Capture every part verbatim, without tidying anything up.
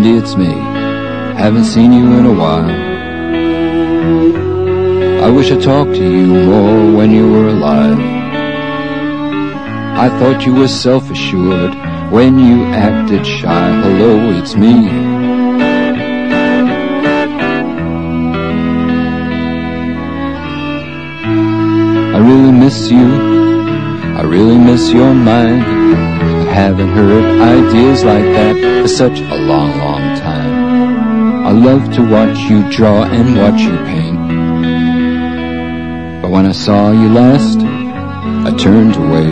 Andy, it's me. Haven't seen you in a while. I wish I talked to you more when you were alive. I thought you were self-assured when you acted shy. Hello, it's me. I really miss you. I really miss your mind. I haven't heard ideas like that for such a long, long time. I love to watch you draw and watch you paint. But when I saw you last, I turned away.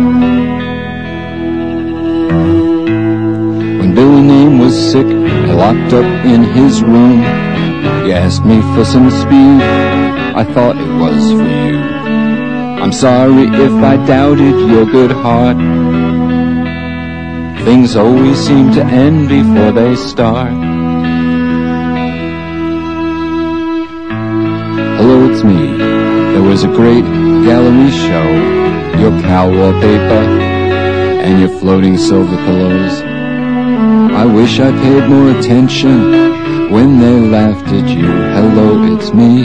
When Billy Neame was sick and locked up in his room, you asked me for some speed. I thought it was for you. I'm sorry if I doubted your good heart. Things always seem to end before they start. Hello, it's me. There was a great gallery show. Your cow wallpaper and your floating silver pillows. I wish I paid more attention when they laughed at you. Hello, it's me.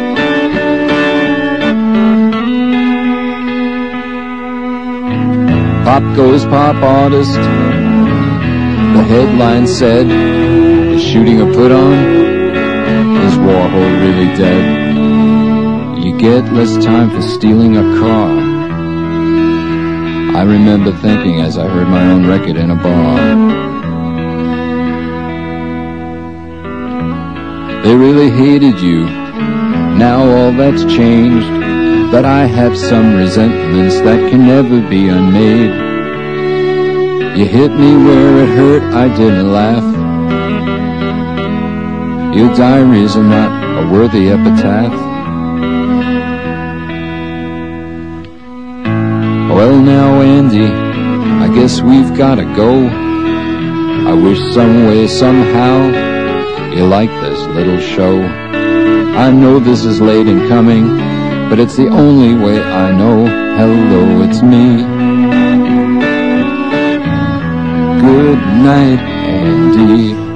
Pop goes pop artist. The headline said, is shooting a put on? Is Warhol really dead? You get less time for stealing a car. I remember thinking as I heard my own record in a bar. They really hated you. Now all that's changed. But I have some resentments that can never be unmade. You hit me where it hurt, I didn't laugh. Your diaries are not a worthy epitaph. Well now, Andy, I guess we've gotta go. I wish some way, somehow, you like this little show. I know this is late in coming, but it's the only way I know. Hello, it's me. Good night, Andy.